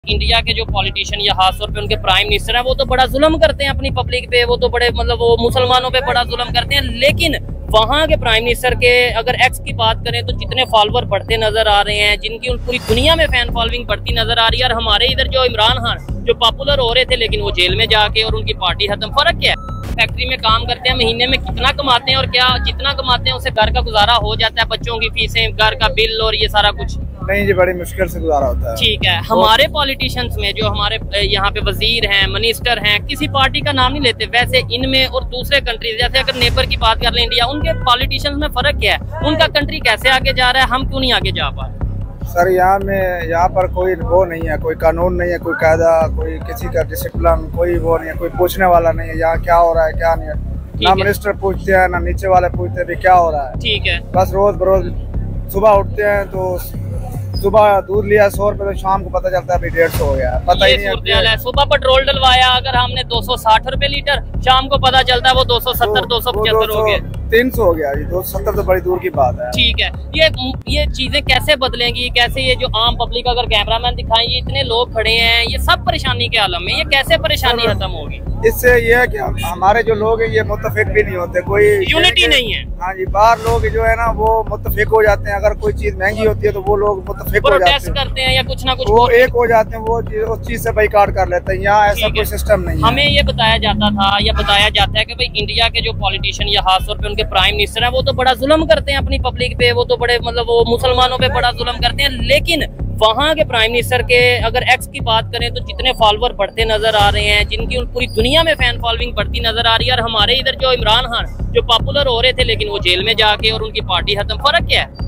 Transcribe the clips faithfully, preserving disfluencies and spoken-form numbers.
India के जो politician या खासतौर पे उनके प्राइम मिनिस्टर हैं वो तो बड़ा जुल्म करते हैं अपनी पब्लिक पे, वो तो बड़े मतलब वो मुसलमानों पे बड़ा जुल्म करते हैं। लेकिन वहाँ के प्राइम मिनिस्टर के अगर एक्स की बात करें तो जितने फॉलोअर बढ़ते नजर आ रहे हैं, जिनकी पूरी दुनिया में फैन फॉलोइंग बढ़ती नजर आ रही है। और हमारे इधर जो इमरान खान जो पॉपुलर हो रहे थे लेकिन वो जेल में जाके और उनकी पार्टी खत्म। फर्क क्या है? फैक्ट्री में काम करते हैं, महीने में कितना कमाते हैं और क्या जितना कमाते हैं उससे घर का गुजारा हो जाता है, बच्चों की फीसें, घर का बिल और ये सारा कुछ नहीं जी, बड़ी मुश्किल से गुजारा होता है। ठीक है, हमारे पॉलिटिशियंस में जो हमारे यहाँ पे वजीर हैं, मिनिस्टर हैं, किसी पार्टी का नाम नहीं लेते, वैसे इनमें और दूसरे कंट्रीज जैसे अगर नेबर की बात कर लें इंडिया, उनके पॉलिटिशियंस में फर्क क्या है? उनका कंट्री कैसे आगे जा रहा है, हम क्यों नहीं आगे जा पा रहे? सर यहाँ में यहाँ पर कोई वो नहीं है, कोई कानून नहीं है, कोई कायदा, कोई किसी का डिसिप्लिन, कोई वो नहीं है, कोई पूछने वाला नहीं है यहाँ क्या हो रहा है क्या नहीं है। ना मिनिस्टर पूछते हैं ना नीचे वाले पूछते हैं क्या हो रहा है। ठीक है, बस रोज बरोज सुबह उठते हैं तो सुबह दूध लिया सौ रुपए तो शाम को पता चलता है अभी डेढ़ सौ हो गया, पता ही नहीं है। सुबह पेट्रोल डलवाया अगर हमने दो सौ साठ रुपए लीटर, शाम को पता चलता है वो दो सौ सत्तर दो सौ पचहत्तर हो गया, तीन सौ हो गया जी। दो सौ सत्तर तो बड़ी दूर की बात है। ठीक है, ये ये चीजें कैसे बदलेंगी? कैसे ये जो आम पब्लिक अगर कैमरामैन दिखाएंगे, इतने लोग खड़े हैं, ये सब परेशानी के आलम में, ये कैसे परेशानी खत्म होगी? इससे ये है कि हमारे जो लोग हैं ये मुत्तफिक भी नहीं होते, कोई यूनिटी नहीं है। हाँ जी, बाहर लोग जो है ना वो मुत्तफिक हो जाते हैं। अगर कोई चीज महंगी होती है तो वो लोग मुत्तफिक हो जाते हैं, करते हैं या कुछ ना कुछ वो एक हो जाते हैं, वो उस चीज से बाइकाट कर लेते हैं। यहाँ ऐसा कोई सिस्टम नहीं है। हमें ये बताया जाता था या बताया जाता है कि भाई इंडिया के जो पॉलिटिशियन या खासतौर पे उनके प्राइम मिनिस्टर हैं वो तो बड़ा जुल्म करते हैं अपनी पब्लिक पे, वो तो बड़े मतलब वो मुसलमानों पे बड़ा जुल्म करते हैं। लेकिन वहाँ के प्राइम मिनिस्टर के अगर एक्स की बात करें तो जितने फॉलोअर बढ़ते नजर आ रहे हैं, जिनकी पूरी दुनिया में फैन फॉलोइंग बढ़ती नजर आ रही है। और हमारे इधर जो इमरान खान जो पॉपुलर हो रहे थे लेकिन वो जेल में जाके और उनकी पार्टी खत्म। फर्क क्या है?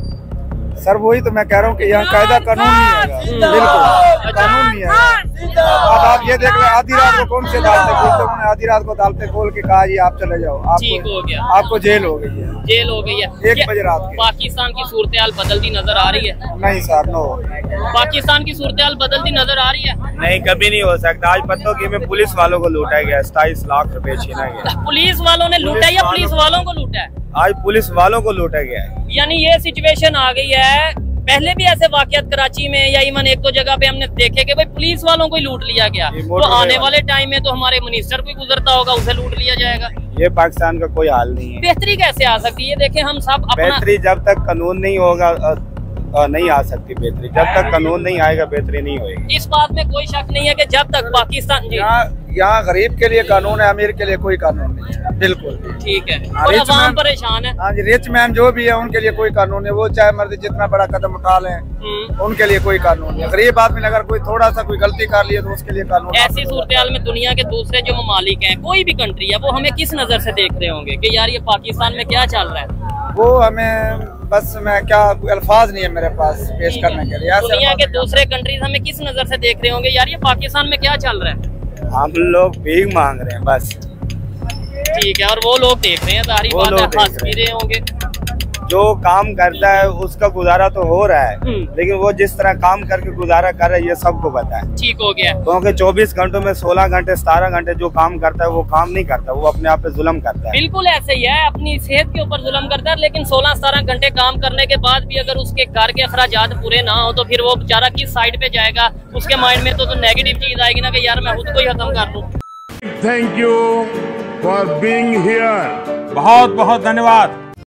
सर वही तो मैं कह रहा हूँ कि यहाँ कायदा कानून नहीं है, बिल्कुल कानून नहीं है। अब आप ये देख रहे आधी रात को कौन से अदालतें खोलते, उन्होंने आधी रात को अदालतें खोल के कहा जी आप चले जाओ, आपको हो गया, आपको जेल हो गई है, जेल हो गई है एक बजे रात के। पाकिस्तान की सूरत हाल बदलती नजर आ रही है? नहीं सर, नो, पाकिस्तान की सूरत हाल बदलती नजर आ रही है? नहीं, कभी नहीं हो सकता। आज पत्तों की में पुलिस वालों को लूटा गया, सताईस लाख रुपए छीना गया। पुलिस वालों ने लूटा या पुलिस वालों को लूटा है? आज पुलिस वालों को लूटा गया है। यानी ये सिचुएशन आ गई है। पहले भी ऐसे वाकयात कराची में या इवन एक दो जगह पे हमने देखे कि भाई पुलिस वालों को ही लूट लिया गया, तो आने वाले टाइम में तो हमारे मिनिस्टर को गुजरता होगा उसे लूट लिया जाएगा। ये पाकिस्तान का कोई हाल नहीं है। बेहतरी कैसे आ सकती है? ये देखें हम सब अपना... बेहतरी जब तक कानून नहीं होगा नहीं आ सकती बेहतरी। जब तक कानून नहीं आएगा बेहतरी नहीं होगी। इस बात में कोई शक नहीं है कि जब तक पाकिस्तान यहाँ गरीब के लिए कानून है, अमीर के लिए कोई कानून नहीं है। बिल्कुल ठीक है, और अवाम परेशान है। हाँ जी, रिच मैन जो भी है उनके लिए कोई कानून है, वो चाहे मर्जी जितना बड़ा कदम उठा लें उनके लिए कोई कानून नहीं। गरीब आदमी ने अगर कोई थोड़ा सा कोई गलती कर लिया तो उसके लिए कानून। ऐसी सूरत हाल में दुनिया के दूसरे जो ममालिक हैं, कोई भी कंट्री है, वो हमें किस नजर से देख रहे होंगे कि यार ये पाकिस्तान में क्या चल रहा है? वो हमें बस मैं क्या अल्फाज नहीं है मेरे पास पेश करने के लिए। दुनिया के दूसरे कंट्रीज हमें किस नजर से देख रहे होंगे यार ये पाकिस्तान में क्या चल रहा है? हम लोग भीख मांग रहे हैं बस। ठीक है, और वो लोग देख रहे हैं, सारी बात है, हंस भी रहे होंगे। जो काम करता है उसका गुजारा तो हो रहा है, लेकिन वो जिस तरह काम करके गुजारा कर रहा है ये सबको पता है। ठीक हो गया, क्योंकि चौबीस घंटों में सोलह घंटे सतारह घंटे जो काम करता है वो काम नहीं करता, वो अपने आप पे जुल्म करता है। बिल्कुल ऐसे ही है, अपनी सेहत के ऊपर जुल्म करता है। लेकिन सोलह सतारह घंटे काम करने के बाद भी अगर उसके घर के अखराजात पूरे ना हो तो फिर वो बेचारा किस साइड पे जाएगा? उसके माइंड में तो, तो नेगेटिव चीज आएगी ना कि यार मैं खुद को ही खत्म कर लूं। Thank you for being here. बहुत बहुत धन्यवाद।